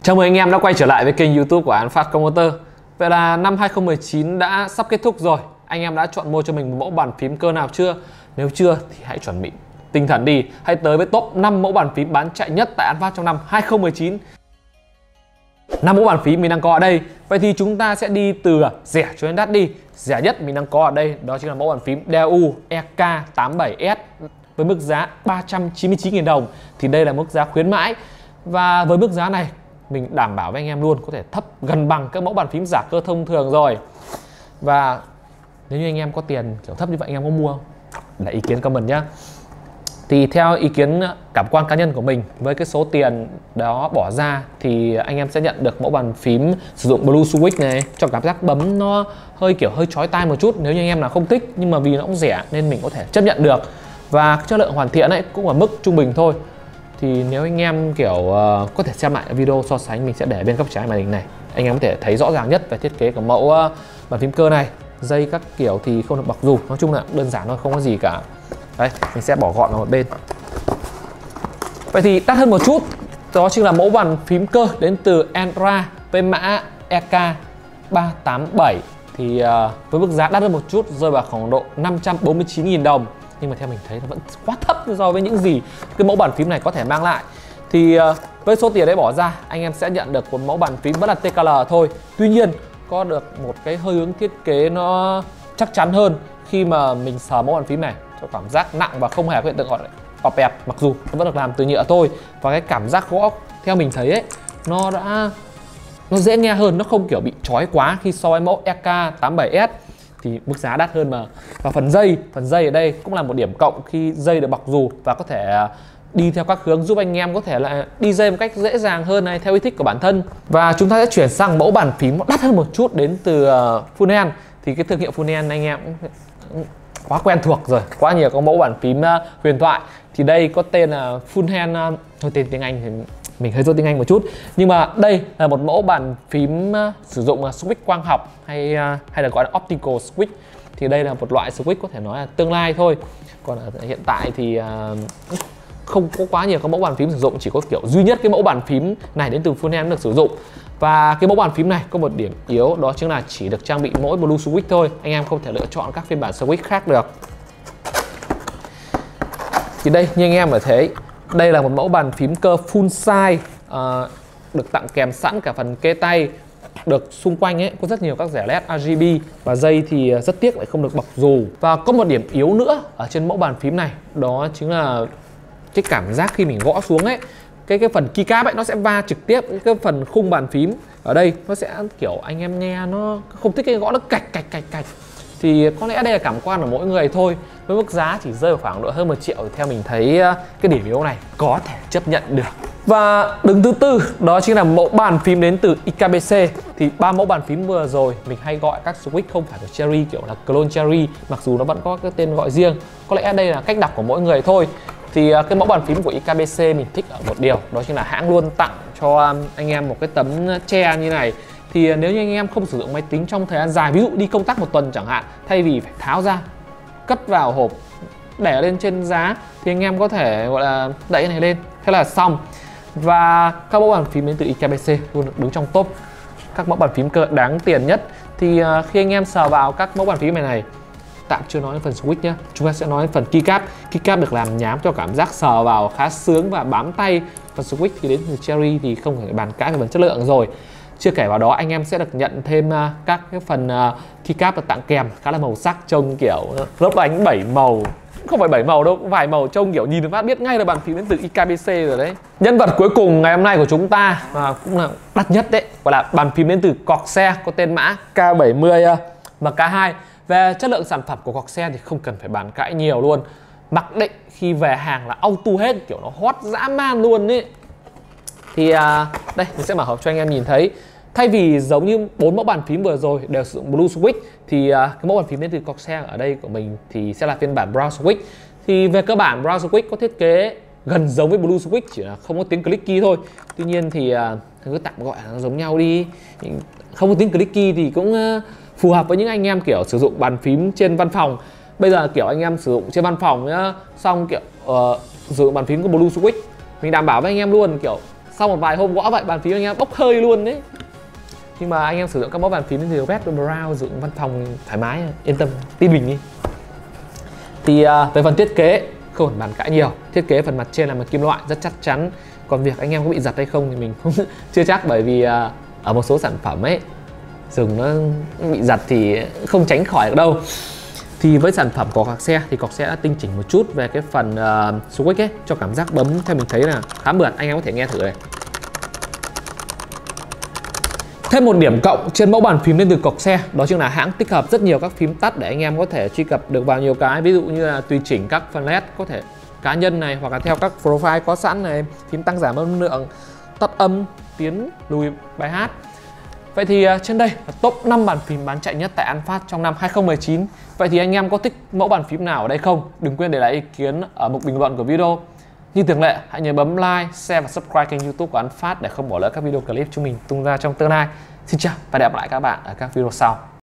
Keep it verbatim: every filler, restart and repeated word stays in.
Chào mừng anh em đã quay trở lại với kênh YouTube của An Phát Computer. Vậy là năm hai không một chín đã sắp kết thúc rồi. Anh em đã chọn mua cho mình một mẫu bàn phím cơ nào chưa? Nếu chưa thì hãy chuẩn bị tinh thần đi. Hãy tới với top năm mẫu bàn phím bán chạy nhất tại An Phát trong năm hai không một chín. năm mẫu bàn phím mình đang có ở đây. Vậy thì chúng ta sẽ đi từ rẻ cho đến đắt đi. Rẻ nhất mình đang có ở đây đó chính là mẫu bàn phím đê lờ u E K tám mươi bảy S với mức giá ba trăm chín mươi chín nghìn đồng. Thì đây là mức giá khuyến mãi. Và với mức giá này mình đảm bảo với anh em luôn có thể thấp gần bằng các mẫu bàn phím giả cơ thông thường rồi. Và nếu như anh em có tiền kiểu thấp như vậy anh em có mua không? Là ý kiến comment nhá. Thì theo ý kiến cảm quan cá nhân của mình, với cái số tiền đó bỏ ra thì anh em sẽ nhận được mẫu bàn phím sử dụng Blue Switch này, cho cảm giác bấm nó hơi kiểu hơi chói tai một chút nếu như anh em nào không thích, nhưng mà vì nó cũng rẻ nên mình có thể chấp nhận được. Và chất lượng hoàn thiện ấy cũng ở mức trung bình thôi. Thì nếu anh em kiểu uh, có thể xem lại video so sánh, mình sẽ để bên góc trái màn hình này, anh em có thể thấy rõ ràng nhất về thiết kế của mẫu uh, bàn phím cơ này. Dây các kiểu thì không được bọc dù, nói chung là đơn giản thôi, không có gì cả. Đây, mình sẽ bỏ gọn vào một bên. Vậy thì đắt hơn một chút, đó chính là mẫu bàn phím cơ đến từ Enra với mã E K ba tám bảy. Thì uh, với mức giá đắt hơn một chút, rơi vào khoảng độ năm trăm bốn mươi chín nghìn đồng. Nhưng mà theo mình thấy nó vẫn quá thấp so với những gì cái mẫu bàn phím này có thể mang lại. Thì uh, với số tiền đấy bỏ ra, anh em sẽ nhận được một mẫu bàn phím vẫn là T K L thôi. Tuy nhiên có được một cái hơi hướng thiết kế nó chắc chắn hơn khi mà mình sờ mẫu bàn phím này, cho cảm giác nặng và không hề có hiện tượng gọi ọp ẹp, mặc dù nó vẫn được làm từ nhựa thôi. Và cái cảm giác gõ theo mình thấy ấy, nó đã nó dễ nghe hơn, nó không kiểu bị chói quá khi so với mẫu E K tám mươi bảy S. Thì mức giá đắt hơn mà. Và phần dây, phần dây ở đây cũng là một điểm cộng khi dây được bọc dù và có thể đi theo các hướng, giúp anh em có thể là đi dây một cách dễ dàng hơn này, theo ý thích của bản thân. Và chúng ta sẽ chuyển sang mẫu bàn phím đắt hơn một chút đến từ Funen. Thì cái thương hiệu Funen anh em cũng quá quen thuộc rồi, quá nhiều các mẫu bàn phím huyền thoại. Thì đây có tên là Funen, thôi tên tiếng Anh thì mình hơi dốt tiếng Anh một chút, nhưng mà đây là một mẫu bàn phím uh, sử dụng uh, switch quang học hay uh, hay là gọi là optical switch. Thì đây là một loại switch có thể nói là tương lai thôi, còn ở hiện tại thì uh, không có quá nhiều các mẫu bàn phím sử dụng, chỉ có kiểu duy nhất cái mẫu bàn phím này đến từ Funen được sử dụng. Và cái mẫu bàn phím này có một điểm yếu, đó chính là chỉ được trang bị mỗi Blue Switch thôi, anh em không thể lựa chọn các phiên bản switch khác được. Thì đây như anh em có thấy, đây là một mẫu bàn phím cơ full size, uh, được tặng kèm sẵn cả phần kê tay, được xung quanh ấy có rất nhiều các rẻ led R G B, và dây thì rất tiếc lại không được bọc dù. Và có một điểm yếu nữa ở trên mẫu bàn phím này, đó chính là cái cảm giác khi mình gõ xuống ấy, cái cái phần keycap ấy nó sẽ va trực tiếp cái phần khung bàn phím. Ở đây nó sẽ kiểu anh em nghe nó không thích cái gõ nó cạch cạch cạch cạch. Thì có lẽ đây là cảm quan của mỗi người thôi. Với mức giá chỉ rơi vào khoảng độ hơn một triệu thì theo mình thấy cái điểm yếu này có thể chấp nhận được. Và đứng thứ tư đó chính là mẫu bàn phím đến từ I K B C. Thì ba mẫu bàn phím vừa rồi mình hay gọi các switch không phải của Cherry, kiểu là clone Cherry, mặc dù nó vẫn có cái tên gọi riêng. Có lẽ đây là cách đọc của mỗi người thôi. Thì cái mẫu bàn phím của I K B C mình thích ở một điều, đó chính là hãng luôn tặng cho anh em một cái tấm che như này. Thì nếu như anh em không sử dụng máy tính trong thời gian dài, ví dụ đi công tác một tuần chẳng hạn, thay vì phải tháo ra cất vào hộp để lên trên giá, thì anh em có thể gọi là đẩy cái này lên, thế là xong. Và các mẫu bàn phím đến từ I K B C luôn được đứng trong top các mẫu bàn phím cơ đáng tiền nhất. Thì khi anh em sờ vào các mẫu bàn phím này này, tạm chưa nói đến phần switch nhé, chúng ta sẽ nói đến phần keycap. Keycap được làm nhám cho cảm giác sờ vào khá sướng và bám tay. Phần switch thì đến từ Cherry thì không phải bàn cãi về phần chất lượng rồi. Chưa kể vào đó anh em sẽ được nhận thêm uh, các cái phần uh, keycap được tặng kèm khá là màu sắc, trông kiểu lấp lánh bảy màu, không phải bảy màu đâu, vài màu, trông kiểu nhìn phát biết ngay là bàn phím đến từ I K B C rồi đấy. Nhân vật cuối cùng ngày hôm nay của chúng ta và cũng là đắt nhất đấy, gọi là bàn phím đến từ Corsair có tên mã K bảy mươi M K hai. Về chất lượng sản phẩm của Corsair thì không cần phải bàn cãi nhiều luôn, mặc định khi về hàng là auto hết, kiểu nó hot dã man luôn ấy. Thì à, đây mình sẽ mở hộp cho anh em nhìn thấy. Thay vì giống như bốn mẫu bàn phím vừa rồi đều sử dụng Blue Switch, thì à, cái mẫu bàn phím đến từ Corsair ở đây của mình thì sẽ là phiên bản Brown Switch. Thì về cơ bản Brown Switch có thiết kế gần giống với Blue Switch, chỉ là không có tiếng clicky thôi. Tuy nhiên thì à, cứ tạm gọi là nó giống nhau đi. Không có tiếng clicky thì cũng à, phù hợp với những anh em kiểu sử dụng bàn phím trên văn phòng. Bây giờ kiểu anh em sử dụng trên văn phòng nhá, xong kiểu uh, sử dụng bàn phím của Blue Switch, mình đảm bảo với anh em luôn, kiểu sau một vài hôm gõ vậy bàn phím anh em bốc hơi luôn đấy. Nhưng mà anh em sử dụng các mẫu bàn phím thì Red Brown sử dụng văn phòng thoải mái, yên tâm, tin mình đi. Thì uh, về phần thiết kế không cần bàn cãi nhiều, thiết kế phần mặt trên là bằng kim loại rất chắc chắn. Còn việc anh em có bị giật hay không thì mình cũng chưa chắc, bởi vì uh, ở một số sản phẩm ấy dùng nó bị giật thì không tránh khỏi được đâu. Thì với sản phẩm của cọc xe thì cọc xe đã tinh chỉnh một chút về cái phần uh, switch ấy, cho cảm giác bấm theo mình thấy là khá mượt, anh em có thể nghe thử này. Thêm một điểm cộng trên mẫu bàn phím đến từ cọc xe đó chính là hãng tích hợp rất nhiều các phím tắt để anh em có thể truy cập được vào nhiều cái, ví dụ như là tùy chỉnh các phần led có thể cá nhân này, hoặc là theo các profile có sẵn này, phím tăng giảm âm lượng, tắt âm, tiến lùi bài hát. Vậy thì uh, trên đây là top năm bàn phím bán chạy nhất tại An Phát trong năm hai không một chín. Vậy thì anh em có thích mẫu bàn phím nào ở đây không? Đừng quên để lại ý kiến ở mục bình luận của video. Như thường lệ, hãy nhớ bấm like, share và subscribe kênh YouTube của An Phát để không bỏ lỡ các video clip chúng mình tung ra trong tương lai. Xin chào và hẹn gặp lại các bạn ở các video sau.